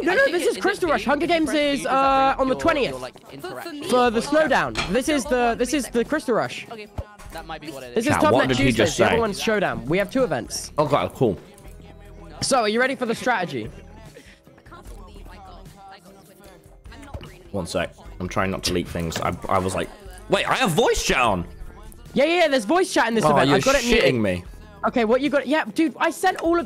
No, this is Crystal Rush. Hunger Games is on the 20th for the Snowdown. This is the Crystal Rush. Okay, that might be what it is. This is Top Net Tuesdays. The other one's Showdown. We have 2 events. Okay, cool. So, are you ready for the strategy? One sec. I'm trying not to leak things. I was like, wait, I have voice chat on. Yeah. There's voice chat in this event. You're I got it muted. shitting me. Okay, what you got? Yeah, dude, I sent all of